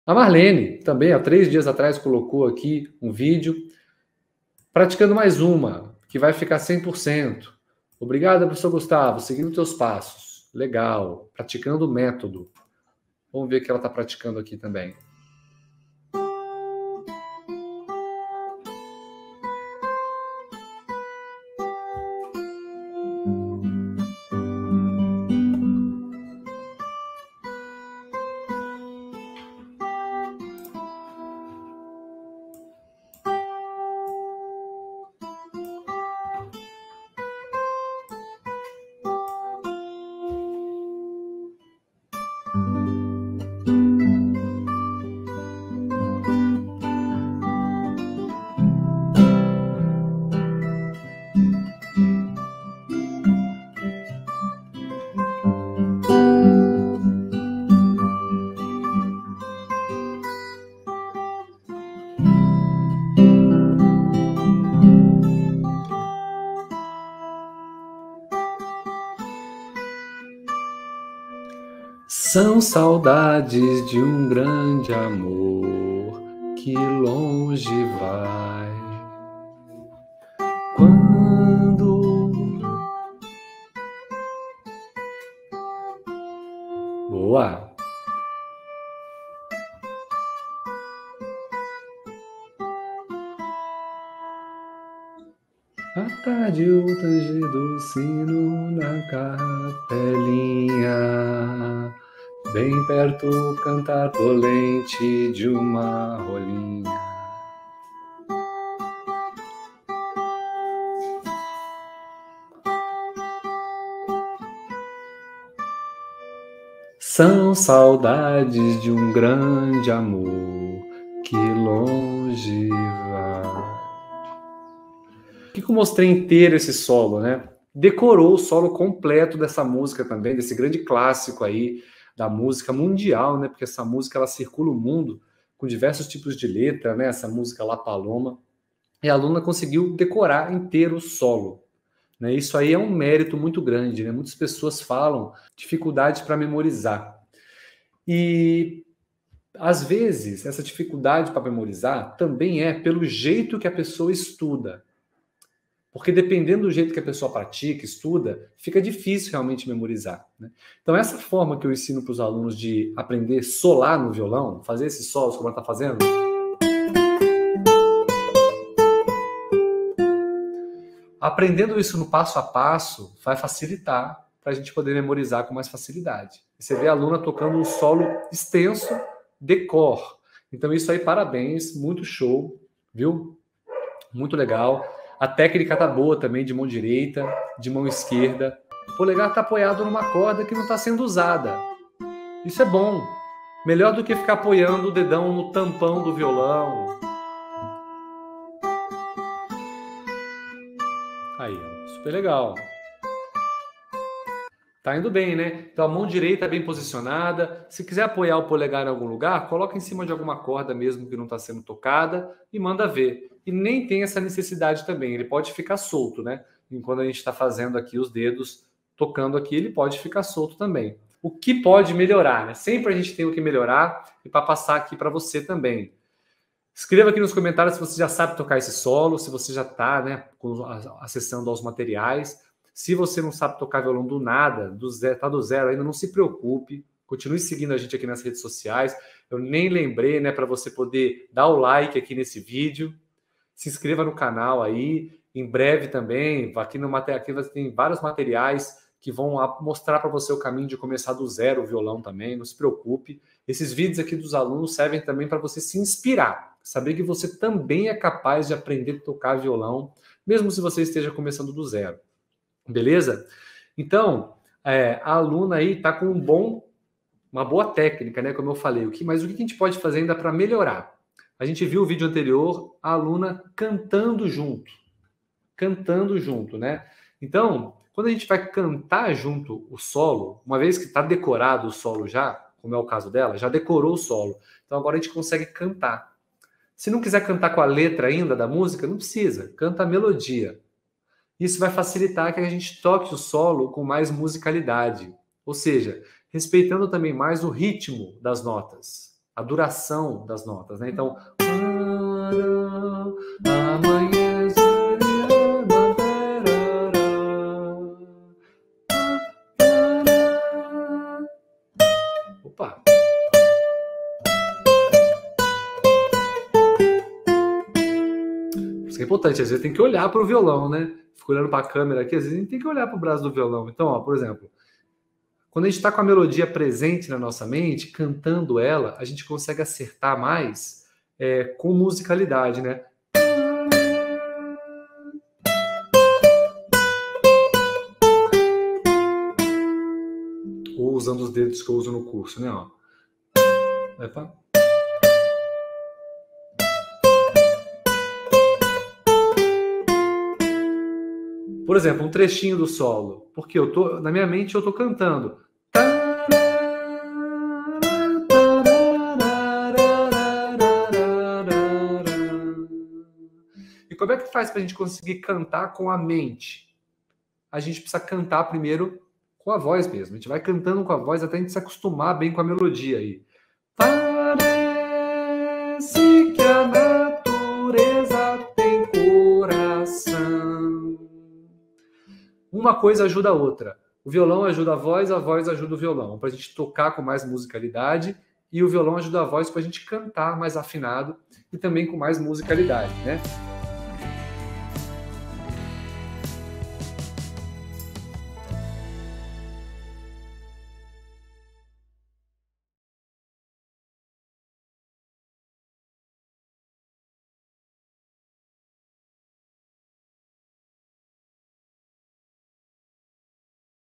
A Marlene, também há 3 dias atrás, colocou aqui um vídeo praticando mais uma, que vai ficar 100%. Obrigado, professor Gustavo, seguindo teus passos. Legal, praticando o método. Vamos ver o que ela está praticando aqui também. São saudades de um grande amor que longe vai. Quando... Boa! À tarde o tanger do sino na capelinha, bem perto o cantar dolente de uma rolinha. São saudades de um grande amor que longe vai. Por que eu mostrei inteiro esse solo, né? Decorou o solo completo dessa música também, desse grande clássico aí da música mundial, né? Porque essa música ela circula o mundo com diversos tipos de letra, né? Essa música La Paloma. E a aluna conseguiu decorar inteiro o solo. Né? Isso aí é um mérito muito grande, né? Muitas pessoas falam dificuldade para memorizar. E às vezes essa dificuldade para memorizar também é pelo jeito que a pessoa estuda. Porque dependendo do jeito que a pessoa pratica, estuda, fica difícil realmente memorizar. Né? Então essa forma que eu ensino para os alunos de aprender a solar no violão, fazer esses solos como ela está fazendo, aprendendo isso no passo a passo vai facilitar para a gente poder memorizar com mais facilidade. Você vê a aluna tocando um solo extenso de cor. Então isso aí, parabéns, muito show, viu? Muito legal. A técnica tá boa também, de mão direita, de mão esquerda. O polegar está apoiado numa corda que não está sendo usada. Isso é bom. Melhor do que ficar apoiando o dedão no tampão do violão. Aí, super legal. Tá indo bem, né? Então a mão direita é bem posicionada. Se quiser apoiar o polegar em algum lugar, coloca em cima de alguma corda mesmo que não está sendo tocada e manda ver. E nem tem essa necessidade também. Ele pode ficar solto, né? Enquanto a gente está fazendo aqui os dedos, tocando aqui, ele pode ficar solto também. O que pode melhorar, né? Sempre a gente tem o que melhorar e para passar aqui para você também. Escreva aqui nos comentários se você já sabe tocar esse solo, se você já está, né, acessando aos materiais. Se você não sabe tocar violão do nada, tá do zero ainda, não se preocupe. Continue seguindo a gente aqui nas redes sociais. Eu nem lembrei, né, para você poder dar o like aqui nesse vídeo. Se inscreva no canal aí. Em breve também, aqui no material, aqui você tem vários materiais que vão mostrar para você o caminho de começar do zero o violão também. Não se preocupe. Esses vídeos aqui dos alunos servem também para você se inspirar. Saber que você também é capaz de aprender a tocar violão, mesmo se você esteja começando do zero. Beleza? Então, a aluna aí está com uma boa técnica, né? Como eu falei. Mas o que a gente pode fazer ainda para melhorar? A gente viu o vídeo anterior, a aluna cantando junto, né? Então, quando a gente vai cantar junto o solo, uma vez que está decorado o solo já, como é o caso dela, já decorou o solo. Então agora a gente consegue cantar. Se não quiser cantar com a letra ainda da música, não precisa, canta a melodia. Isso vai facilitar que a gente toque o solo com mais musicalidade, ou seja, respeitando também mais o ritmo das notas. a duração das notas, né? Então, amanhece. Opa! Isso é importante, às vezes tem que olhar para o violão, né? Fico olhando para a câmera aqui, às vezes a gente tem que olhar para o braço do violão. Então, ó, por exemplo, quando a gente está com a melodia presente na nossa mente, cantando ela, a gente consegue acertar mais com musicalidade, né? Ou usando os dedos que eu uso no curso, né? Ó. Epa. Por exemplo, um trechinho do solo, porque na minha mente eu estou cantando. E como é que faz para a gente conseguir cantar com a mente? A gente precisa cantar primeiro com a voz mesmo. A gente vai cantando com a voz até a gente se acostumar bem com a melodia aí. Parece que a natureza tem coração. Uma coisa ajuda a outra. O violão ajuda a voz ajuda o violão, para a gente tocar com mais musicalidade, e o violão ajuda a voz para a gente cantar mais afinado e também com mais musicalidade, né?